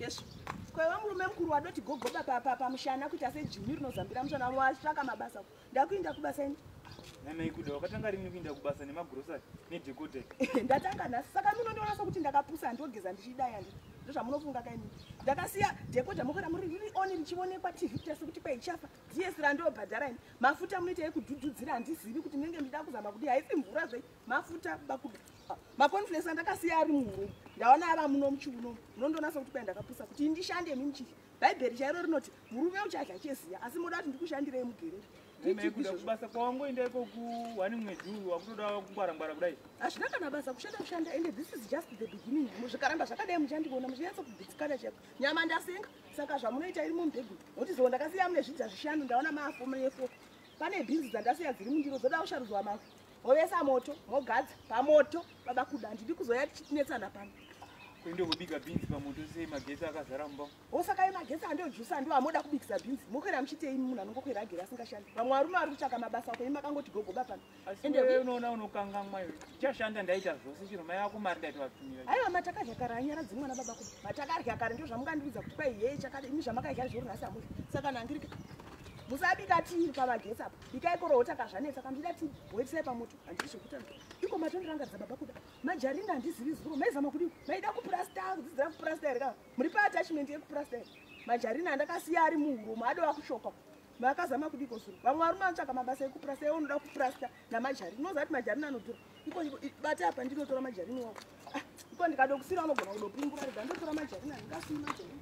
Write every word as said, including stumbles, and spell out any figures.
Yes. Kwa hiyo murume mkuru wadoti gogoba papa pamushana kuti ase juni rinozambira mushana wasvaka mabasa. Ndakuinda kubasa ini. Nana ikuda wakatanga rini kuinda kubasa nemagrosari nedhekode. Ndatanga nhasi saka munondoona sokuti ndakapusa ndogeza ndichidaya ndi. Ndozvamunofunga kaini. Ndakasiya dhekode mukora muri riri oni richionekwa T V kuti sekuti kwaichafa. D S randobhadhara ini. Mafuta munoita ekudhudhudzira handizivi kuti munenge ndida kuzama kuti haisi mvura zvei. Mafuta bakuda. Makonferensi ndakasiya ari muhuro. Ndaona ava muno muchiuno. Munondoona sokuti kwai ndakapusa kuti ndishande mimichiri. Bhaibheri chairo rinoti murume uchadya cheziya asi moda kuti ndikushandirei mugereri. Ndikuda kubasa kwawangoenda iko ku wani mwedzi wakutoda kungwara ngwara kudai. Hazvina kana basa kushanda kushanda and this is just the beginning. Muzvikaramba zvakadai muchandibona muchinyatsa kubitsikana chako. Nyama ndasenga saka zvamunoita iri mumubhedhu. Nokuti zo ndakasiya mune zvidza zvishanu ndaona mafu mefo. Pane bhinzi dzandasiya dziri mundiro dzoda kusharudzwa mafu. Movesa moto, mogadza pamoto baba kuda ndidi kuzoya tichitinetsana pano. Kuende kubika bhinzi pamoto sei magetsi akazara mumba. Osaka ina magetsi andojusa ndo amoda kubikisa bhinzi. Mukwera muchitei munhu anongokwera agera asingashandi. Vamwe varume vari kutsvaka mabasa ko imakangoti gogoba pano. Ende wewe unoona unokangamwa iwe. Chashanda ndaita zvose chiro mai yako mari ndaita vatumira. Aiwa matakadya kare anyara dzimwana baba kuda. Matakadya kare ndo zvamukandiridza kuti kwai yeye chakadi imi zvamakadya zviro nhasi amuzi. Saka nangirika musabika tiri pamagetsi apa. Bikai korota kazvanetsa kandida tiri. Woitsai pamoto. Handisi zvekutanga. Iko matondorangaridza baba kuda. Majarinda handizivi zuro. Maizama kudi. Maida kuplasta, kudzidzira kuplasta here ka. Muri pa attachment yekuplasta here. Majarinda ndakasiya ari muhuro madova kushoka. Makazama kudiko zuro. Vamwe varume vanotsvaka mabasa ekuplasta ewo unoda kuplasta namajarinda. Unoziva kuti majarinda anodhura. Iko bata apa ndinotora majarinda wako. Iko ndikadokusira vanogona kudopingura rega ndotora majarinda ndingasima majarinda.